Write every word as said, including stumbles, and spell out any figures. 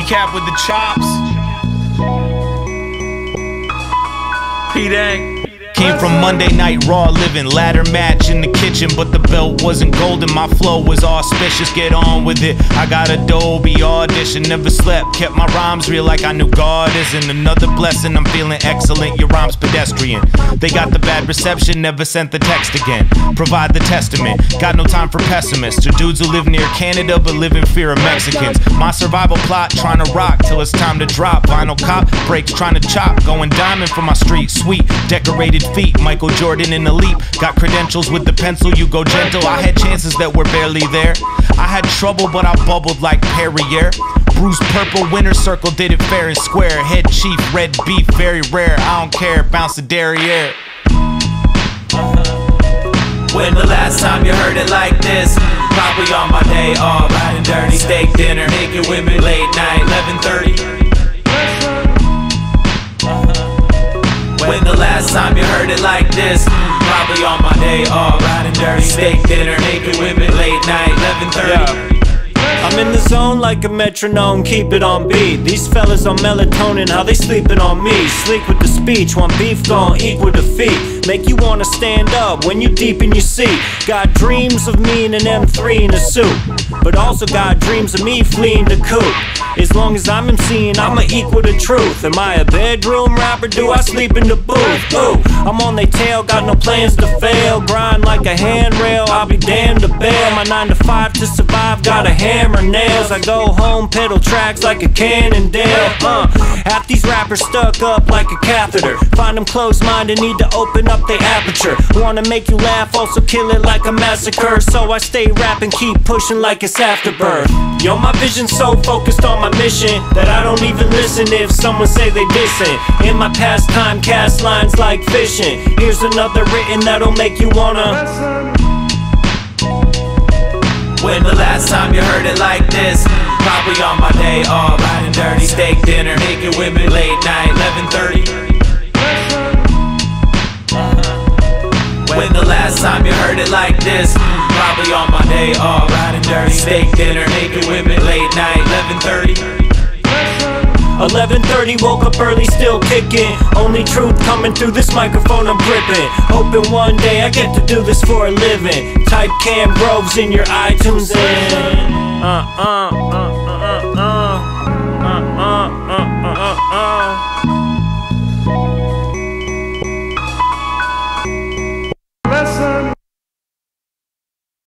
Cap with the chops. P-Dang. Came from Monday Night Raw living, ladder match in the kitchen, but the belt wasn't golden, my flow was auspicious, get on with it. I got Adobe Audition, never slept, kept my rhymes real like I knew God isn't. Another blessing, I'm feeling excellent, your rhyme's pedestrian. They got the bad reception, never sent the text again. Provide the testament, got no time for pessimists or dudes who live near Canada but live in fear of Mexicans. My survival plot, trying to rock till it's time to drop. Vinyl cop breaks, trying to chop, going diamond for my street. Sweet, decorated feet, Michael Jordan in the leap. Got credentials with the pencil, you go gentle. I had chances that were barely there. I had trouble, but I bubbled like Perrier. Bruce Purple, winner circle, did it fair and square. Head chief, red beef, very rare. I don't care, bounce the derriere. When the last time you heard it like this? Probably on my day off, riding dirty. Steak dinner, naked women, late night, eleven thirty. When the last time you heard it like this? Probably on my day off, riding dirty. Steak dinner, naked women, late night, eleven thirty. I'm in the zone like a metronome, keep it on beat. These fellas on melatonin, how they sleeping on me. Sleek with the speech, want beef gon' equal defeat. Make you wanna stand up when you deep in your seat. Got dreams of me in an M three in a suit, but also got dreams of me fleeing the coop. As long as I'm MCing, I'ma equal the truth. Am I a bedroom rapper? Do I sleep in the booth? Ooh, I'm on they tail, got no plans to fail. Grind like a handrail, I'll be damned to bail. My nine to five to survive, got a hammer nails. I go home, pedal tracks like a Cannondale. Uh, half these rappers stuck up like a catheter. Find them closed-minded, need to open up their aperture. Wanna make you laugh, also kill it like a massacre. So I stay rapping, keep pushing like it's afterbirth. Yo, my vision's so focused on my mission that I don't even listen if someone say they dissing. In my pastime, cast lines like fishing. Here's another written that'll make you wanna. When the last time you heard it like this? Probably on my day off, riding dirty. Steak dinner, naked women, late night, eleven thirty. When the last time you heard it like this? Probably on my day off, riding dirty. Steak dinner, naked women, late night, eleven thirty. eleven thirty, woke up early, still kicking. Only truth coming through this microphone I'm gripping. Hoping one day I get to do this for a living. Type Cam Groves in your iTunes in. Uh, uh, uh.